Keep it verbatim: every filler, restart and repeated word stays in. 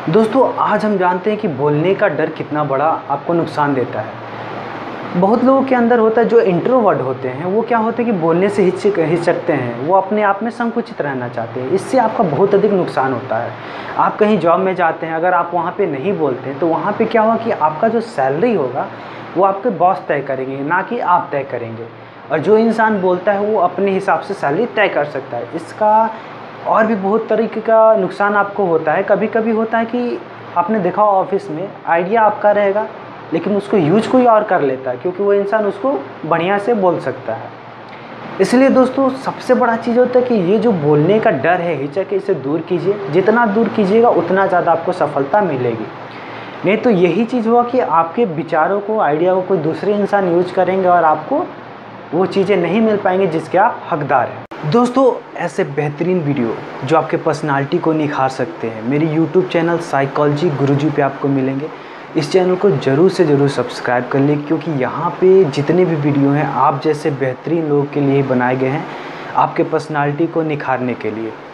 दोस्तों आज हम जानते हैं कि बोलने का डर कितना बड़ा आपको नुकसान देता है। बहुत लोगों के अंदर होता है, जो इंट्रोवर्ट होते हैं वो क्या होते हैं कि बोलने से हिचक हिचकते हैं, वो अपने आप में संकुचित रहना चाहते हैं। इससे आपका बहुत अधिक नुकसान होता है। आप कहीं जॉब में जाते हैं, अगर आप वहाँ पे नहीं बोलते हैं तो वहाँ पे क्या होगा कि आपका जो सैलरी होगा वो आपके बॉस तय करेंगे, ना कि आप तय करेंगे। और जो इंसान बोलता है वो अपने हिसाब से सैलरी तय कर सकता है। इसका और भी बहुत तरीके का नुकसान आपको होता है। कभी कभी होता है कि आपने देखा ऑफिस में आइडिया आपका रहेगा लेकिन उसको यूज कोई और कर लेता है, क्योंकि वो इंसान उसको बढ़िया से बोल सकता है। इसलिए दोस्तों सबसे बड़ा चीज़ होता है कि ये जो बोलने का डर है, हिचक है, इसे दूर कीजिए। जितना दूर कीजिएगा उतना ज़्यादा आपको सफलता मिलेगी। नहीं तो यही चीज़ हुआ कि आपके विचारों को, आइडिया को कोई दूसरे इंसान यूज करेंगे और आपको वो चीज़ें नहीं मिल पाएंगी जिसके आप हकदार हैं। दोस्तों ऐसे बेहतरीन वीडियो जो आपके पर्सनालिटी को निखार सकते हैं मेरी यूट्यूब चैनल साइकोलॉजी गुरुजी पे आपको मिलेंगे। इस चैनल को ज़रूर से ज़रूर सब्सक्राइब कर लें, क्योंकि यहाँ पे जितने भी वीडियो हैं आप जैसे बेहतरीन लोगों के लिए बनाए गए हैं, आपके पर्सनालिटी को निखारने के लिए।